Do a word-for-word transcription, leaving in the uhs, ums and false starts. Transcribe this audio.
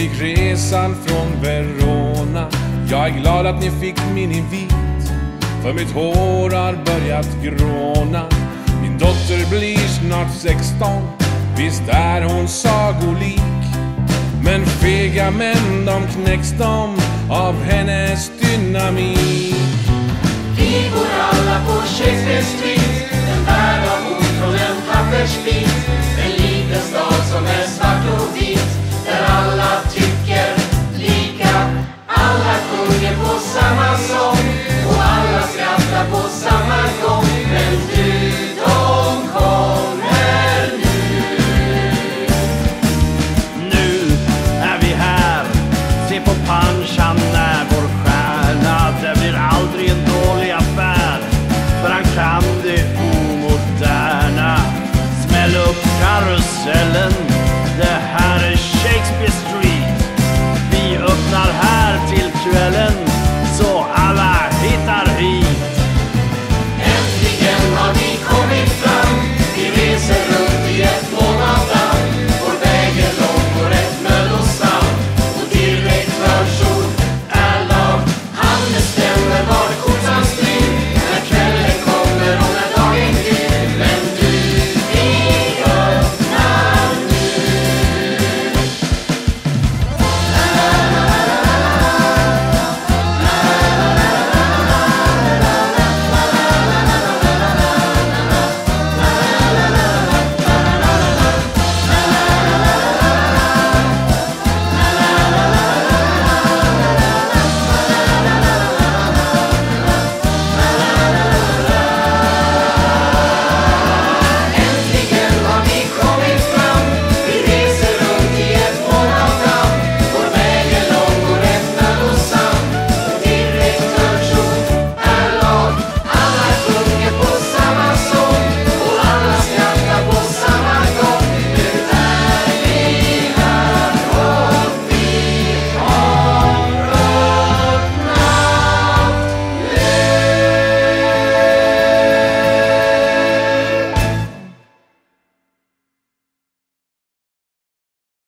fick resan från Verona. Jag är glad att ni fick min invit, för mitt hår har börjat gråna. Min dotter blir snart sexton, visst är hon sagolik. Men fega män, de knäcks de av hennes dynamik. Vi bor alla på Shakespeare Street, en värld av ord från en pappersbit. En liten stad som är svart och vit, där alla